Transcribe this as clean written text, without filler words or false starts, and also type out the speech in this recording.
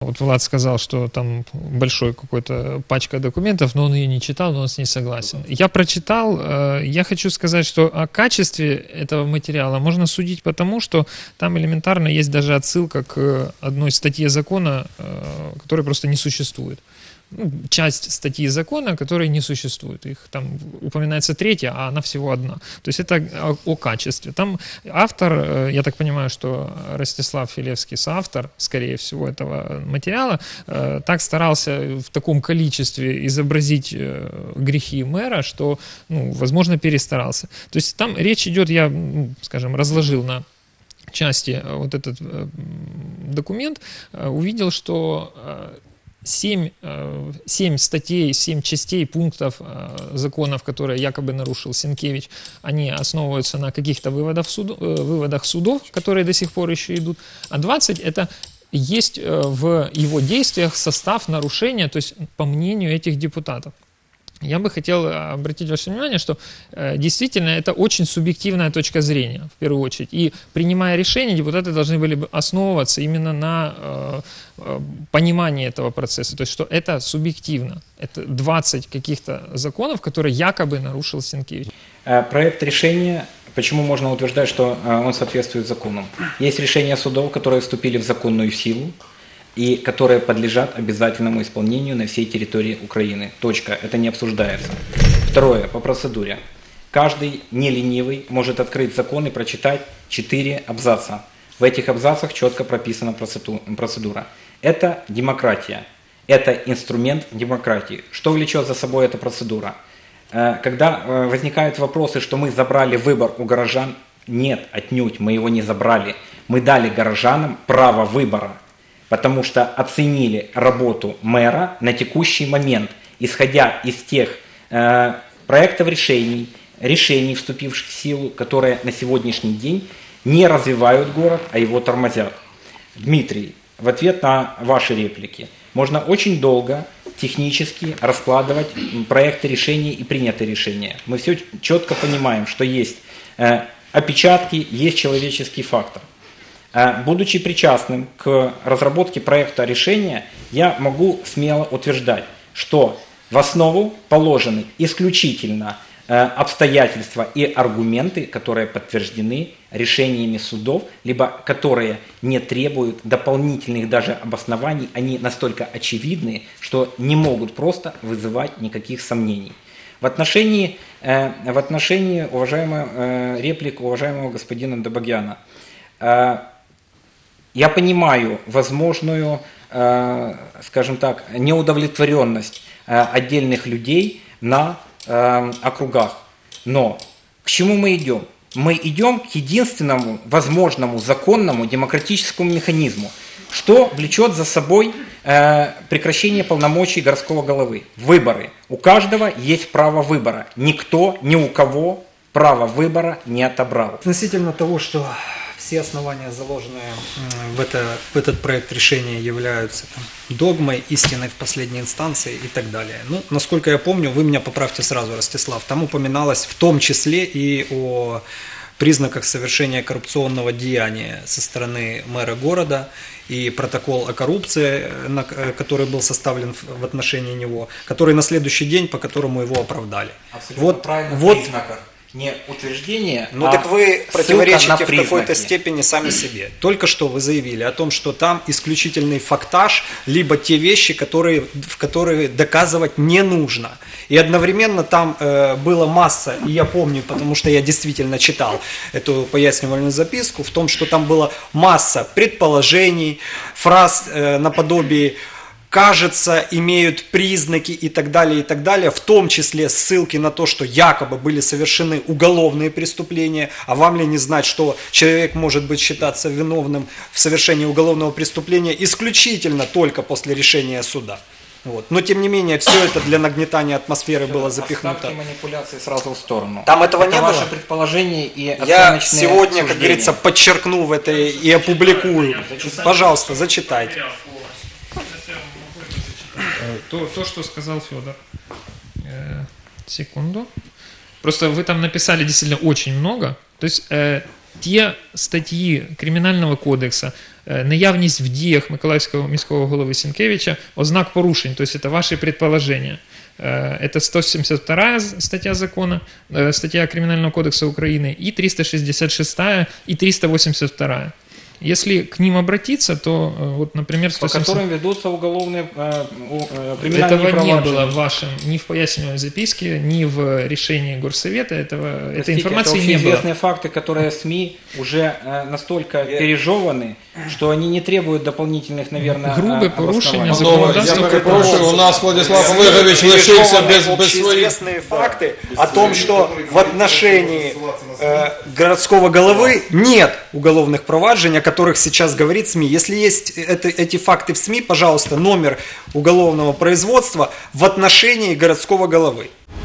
Вот Влад сказал, что там большой какой-то пачка документов, но он ее не читал, но он с ней согласен. Я прочитал, я хочу сказать, что о качестве этого материала можно судить потому, что там элементарно есть даже отсылка к одной статье закона, которая просто не существует. Часть статьи закона, которой не существует. Их там упоминается третья, а она всего одна. То есть это о качестве. Там автор, я так понимаю, что Ростислав Филевский, соавтор, скорее всего, этого материала, так старался в таком количестве изобразить грехи мэра, что, возможно, перестарался. То есть там речь идет, я, скажем, разложил на части вот этот документ, увидел, что 7 статей, 7 частей, пунктов законов, которые якобы нарушил Сенкевич, они основываются на каких-то выводах судов, которые до сих пор еще идут, а 20 это есть в его действиях состав нарушения, то есть по мнению этих депутатов. Я бы хотел обратить ваше внимание, что действительно это очень субъективная точка зрения, в первую очередь. И принимая решения, депутаты должны были бы основываться именно на понимании этого процесса. То есть, что это субъективно. Это 20 каких-то законов, которые якобы нарушил Сенкевич. Проект решения, почему можно утверждать, что он соответствует законам? Есть решения судов, которые вступили в законную силу, и которые подлежат обязательному исполнению на всей территории Украины. Точка. Это не обсуждается. Второе. По процедуре. Каждый неленивый может открыть закон и прочитать 4 абзаца. В этих абзацах четко прописана процедура. Это демократия. Это инструмент демократии. Что влечет за собой эта процедура? Когда возникают вопросы, что мы забрали выбор у горожан, нет, отнюдь, мы его не забрали. Мы дали горожанам право выбора. Потому что оценили работу мэра на текущий момент, исходя из тех проектов решений, вступивших в силу, которые на сегодняшний день не развивают город, а его тормозят. Дмитрий, в ответ на ваши реплики, можно очень долго технически раскладывать проекты решений и принятые решения. Мы все четко понимаем, что есть опечатки, есть человеческий фактор. Будучи причастным к разработке проекта решения, я могу смело утверждать, что в основу положены исключительно обстоятельства и аргументы, которые подтверждены решениями судов, либо которые не требуют дополнительных даже обоснований, они настолько очевидны, что не могут просто вызывать никаких сомнений. В отношении реплик уважаемого господина Добогяна, я понимаю возможную, скажем так, неудовлетворенность отдельных людей на округах. Но к чему мы идем? Мы идем к единственному возможному законному демократическому механизму, что влечет за собой прекращение полномочий городского головы. Выборы. У каждого есть право выбора. Никто ни у кого право выбора не отобрал. Относительно того, что все основания, заложенные в этот проект решения, являются догмой, истиной в последней инстанции и так далее. Насколько я помню, вы меня поправьте сразу, Ростислав, там упоминалось в том числе и о признаках совершения коррупционного деяния со стороны мэра города и протокол о коррупции, который был составлен в отношении него, который на следующий день, по которому его оправдали. Абсолютно правильно. Признаках. Не утверждение, так вы противоречите в признаки. какой-то степени сами себе. Только что вы заявили о том, что там исключительный фактаж, либо те вещи, в которые доказывать не нужно. И одновременно там была масса, и я помню, потому что я действительно читал эту пояснительную записку, в том, что там была масса предположений, фраз наподобие кажется, имеют признаки и так далее, в том числе ссылки на то, что якобы были совершены уголовные преступления, а вам ли не знать, что человек может быть считаться виновным в совершении уголовного преступления исключительно только после решения суда. Вот. Но тем не менее, все это для нагнетания атмосферы было запихнуто. Оставьте манипуляции сразу в сторону. Там этого не было? Это ваше предположение и оценочные Я сегодня, суждения. как говорится, подчеркну в это и опубликую. Пожалуйста, зачитайте. То, что сказал Федор. Секунду. Просто вы там написали действительно очень много. То есть ті статті Кримінального кодексу, наявність в діях Миколаївського міського голови Сінкевича ознак порушень, тобто це ваші предположення. Это 172 статья закона, статья Криминального кодекса Украины, и 366 и 382. Если к ним обратиться, то, вот, например, 170... По которым ведутся уголовные криминальные Этого проваджения. не было в вашем, ни в пояснительной записке, ни в решении Горсовета, этой информации это не было. известные факты, которые СМИ уже настолько пережеваны, что они не требуют дополнительных, наверное, Грубое порушение обоснований. законодательства. Я перепрошую, у нас Владислав Олегович лишился без своих... Общеизвестные факты о том, что в отношении городского головы нет уголовных проваджений, о которых сейчас говорит СМИ. Если есть эти факты в СМИ, пожалуйста, номер уголовного производства в отношении городского головы.